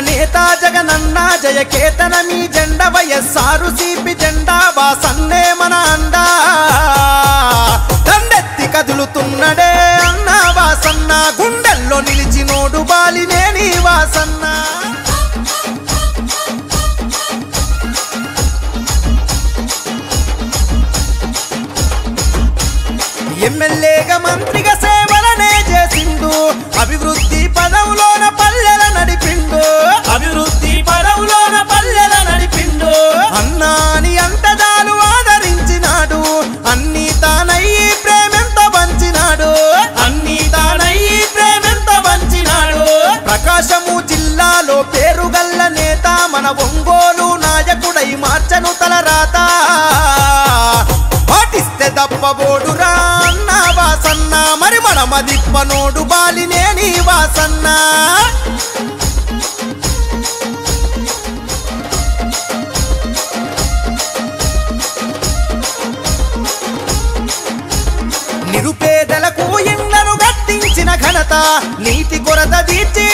నేత జగనన్న జయకేతన మీ జెండ వైఎస్ఆర్ సిపి జెండా వాసన్నే మన అండా దండెత్తి కదులుతున్నడే అన్న వాసన్న గుండెల్లో నిలిచినోడు బాలినేని వాసన్న ఎమ్మెల్యేగా మంత్రిగా సేవలనే చేసిండు అభివృద్ధి పదవులోన పల్లెల నడిపిండు అన్నాని అంటదాలు ఆదరించినాడు అన్ని తానయ్యి ప్రేమెంతో పంచినాడు ప్రకాశము జిల్లాలో పేరుగల్ల నేత మన ఒంగోలు నాయకుడై మార్చను తలరాత పాటిస్తే దప్పబోడురా అన్న వాసన్న మరి మన మదిప్పనోడు బాలినేని వాసన్న నిరుపేదలకు ఇళ్లను కట్టించిన ఘనత నీటి కొరత తీర్చి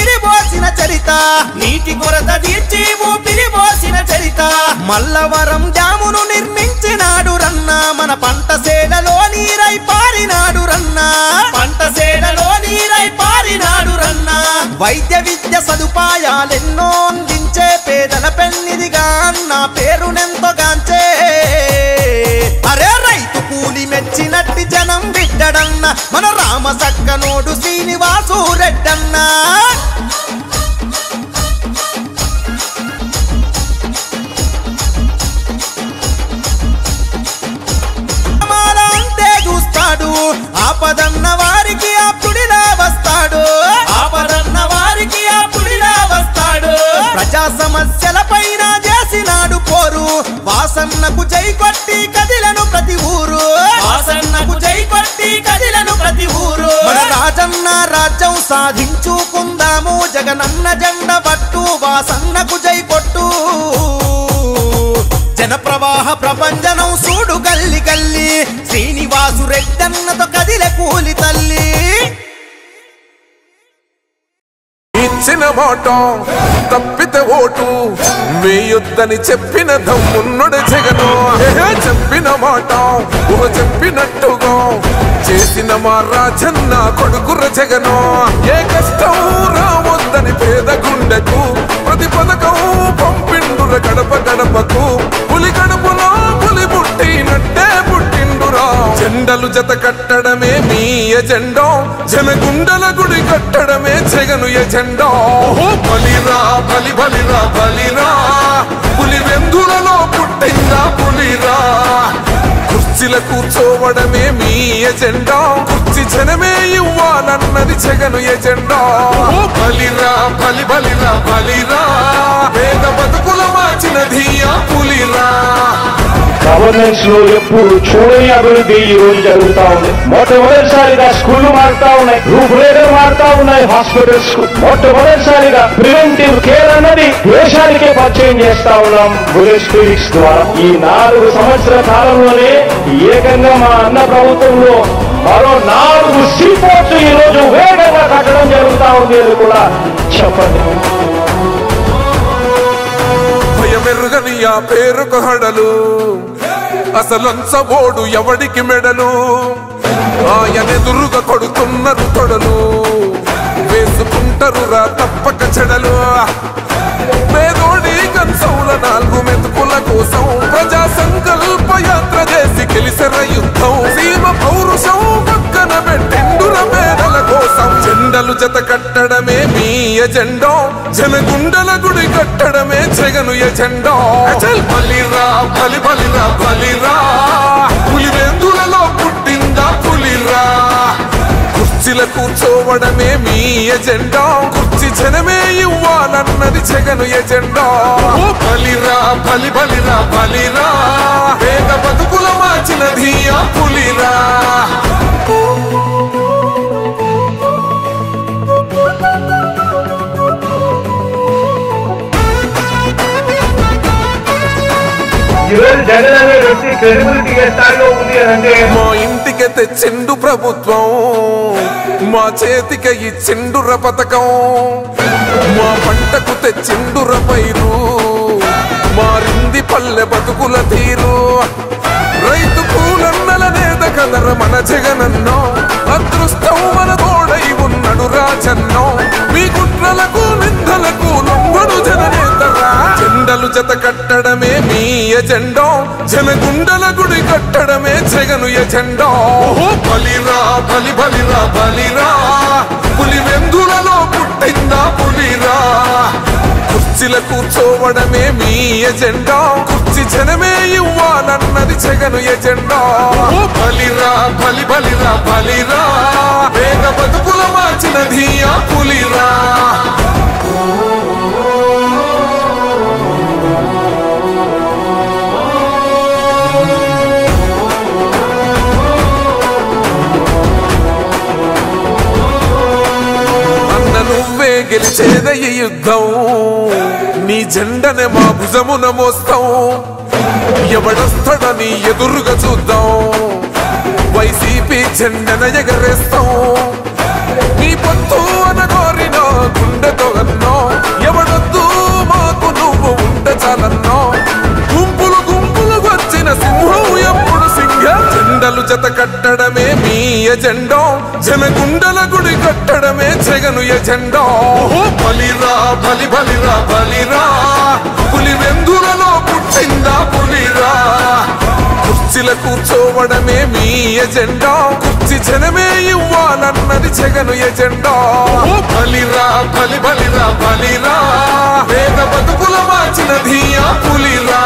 ఊపిరి పోసిన చరిత మల్లవరం డ్యామును నిర్మించినాడు రన్న మన పంట సేలలో నీరై పారినాడు రన్న వైద్య విద్య సదుపాయాలెన్నో అందించే పేదల పెన్నిదిగా అన్న పేరునెంతో గాంచే అరే రైతు కూలి మెచ్చినట్టి జనం బిడ్డడన్న మన రామ సక్కనోడు శ్రీనివాసు రెడ్డన్న అంతే చూస్తాడు ఆపదన్న వారికి ఆప్తుడిలా వస్తాడు ప్రజా సమస్యల పైన చేసినాడు పోరు వాసన్నకు జై కొట్టి కదిలను ప్రతి ఊరు మన రాజన్న రాజ్యం సాధించుకుందాము జగనన్న జెండ పట్టు వాసన్నకు జై కొట్టు జన ప్రవాహ ప్రపంచనం సూడు గల్లి గల్లి శ్రీనివాసు రెడ్డన్నతో కదిలే కూలి తల్లి ఇచ్చిన మాట తప్పితే ఓటు వేయొద్దని చెప్పిన దమ్మున్నడు జగను చెప్పిన మాట చెప్పినట్టుగా చేసిన మా రాజన్న కొడుకుర జగను ఏ కష్టం రావద్దని పేద గుండెకు ప్రతి పథకం పంపిండుర గడప గడపకు పులి గడపలో పులి పుట్టినట్టే పుట్టిండురా జెండలు జత కట్టడమే మీ ఎజెండా జనగుండల గుడి కట్టడమే జగను ఎజెండా బలిరా బలిరా పులి వెందులలో పుట్టిందా పులిరా కుర్చీల కూర్చోవడమే మీ ఎజెండా కుర్చీ జనమే ఇవ్వాలన్నది జగను ఎజెండా బలిరా బలిరా పేద బతుకుల మార్చినది ఆ పులిరా గవర్నెన్స్ లో ఎప్పుడు చూడని అభివృద్ధి ఈ రోజు జరుగుతా ఉంది మొట్టమొదటిసారిగా స్కూళ్లు మారుతా ఉన్నాయి రూపురేఖలు మారుతా ఉన్నాయి హాస్పిటల్స్ కు మొట్టమొదటిసారిగా ప్రివెంటివ్ కేర్ అన్నది దేశానికే పరిచయం చేస్తా ఉన్నాం బుల్లెట్ క్లినిక్స్ ద్వారా ఈ 4 సంవత్సరాల కాలంలోనే ఏకంగా మా అన్న ప్రభుత్వంలో మరో 4 సీపోర్ట్స్ ఈ రోజు వేగంగా కట్టడం జరుగుతా ఉంది అని కూడా చెప్పండి భయమెరుగని ఆ పేరుకు హడలు అసలంచబోడు ఎవడికి మెడలు ఆయనెదురుగా కొడుతున్నారు తొడలు వేసుకుంటారు రా తప్పక చెడలు పేదోడి కంచౌల 4 మెతుకుల కోసం ప్రజా సంకల్ప యాత్ర చేసి గెలిసెర యుద్ధం సీమ పౌరుషం పక్కన పెట్టిండుర పేదల కోసం జెండలు జత కట్టడమే మీ ఎజెండా జనగుండల గుడి కట్టడమే జగను ఎజెండా బలిరా బలిరా పులి వెందులలో పుట్టిందా పులిరా కుర్చీల కూర్చోవడమే మీ ఎజెండా కుర్చీ జనమే ఇవ్వాలన్నది జగను ఎజెండా బలిరా బలిరా పేద బతుకుల మార్చినది ఆ పులిరా జగన్ అనే వ్యక్తి క్రెడిబిలిటీ ఏ స్థాయిలో ఉంది అంటే మా ఇంటికి తెచ్చిండు ప్రభుత్వం మా చేతికి ఇచ్చిండుర పథకం మా పంటకు తెచ్చిండుర పైరు మారింది పల్లె బతుకుల తీరు రైతు కూలన్నల నేత కదర మన జగనన్నో అదృష్టం మన తోడై ఉన్నడు రాజన్నో మీ కుట్రలకు నిందలకు లొంగడు జననేతరా జెండలు జత కట్టడమే మీ ఎజెండో జనగుండల గుడి కట్టడమే జగను ఎజెండో బలిరా బలి బలిరా బలిరా పులి వెందులలో పుట్టిందా పులిరా కుర్చీల కూర్చోవడమే మీ ఎజెండా కుర్చీ జనమే ఇవ్వాలన్నది జగను ఎజెండా బలిరా బలి బలిరా బలిరా వేగ బతుకుల మార్చినది ఆ పులిరా నువ్వే గెలిచేద ఈ యుద్ధం నీ జెండనే మా భుజమున మోస్తాం ఎవడొస్తాడని ఎదురుగా చూద్దాం వైసీపీ జెండన ఎగరేస్తాం నీ పొత్తు అనగోరినో గుండెతో అన్నో ఎవడొద్దు మాకు నువ్వు ఉంటే చాలన్నో గుంపులు గుంపులు వచ్చిన సింహం ఎప్పుడు సింహ జెండలు జత కట్టడమే మీ ఎజెండో జనగుండల గుడి కట్టడమే జగను ఎజెండో బలిరా బలి బలిరా బలిరా పులి వెందులలో పుట్టిందా పులిరా కుర్చీల కూర్చోవడమే మీ ఎజెండా కుర్చీ జనమే ఇవ్వాలన్నది జగను ఎజెండా బలిరా బలి బలిరా బలిరా వేద బతుకుల మార్చినది ఆ పులిరా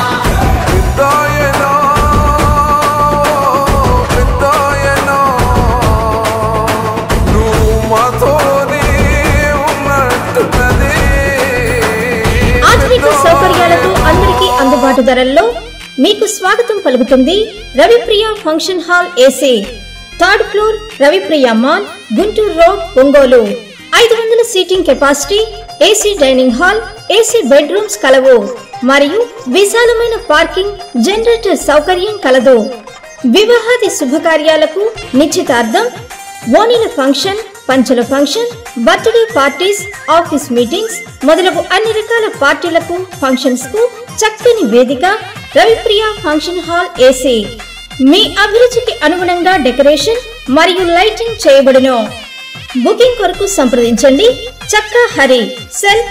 ఆధునిక సౌకర్యాలతో అందరికీ అందుబాటు ధరల్లో మీకు స్వాగతం పలుకుతుంది Ravipriya function hall AC 3rd floor Ravipriya mall Guntur road Ongole 500 seating capacity AC dining hall AC bedrooms కలవు మరియు విశాలమైన పార్కింగ్ జనరేటర్ సౌకర్యం కలదు వివాహాది శుభకార్యాలకు నిశ్చితార్థం ఓణీల ఫంక్షన్ పంచల function birthday parties office meetings మొదలగు అన్ని రకాల పార్టీలకు ఫంక్షన్స్ కు చక్కని వేదిక రవిప్రియ ఫంక్షన్ హాల్ ఏసీ మీ అభిరుచికి అనుగుణంగా డెకరేషన్ మరియు లైటింగ్ చేయబడును బుకింగ్ కొరకు సంప్రదించండి చక్కా Hari cell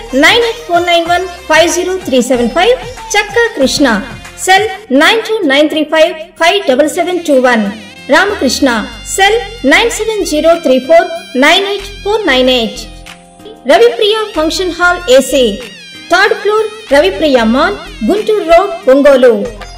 9849150375 Chakka Krishna cell 9293557721 Ramakrishna cell 9703498498 Ravipriya function hall AC 3rd floor Ravipriya mall Guntur road Ongole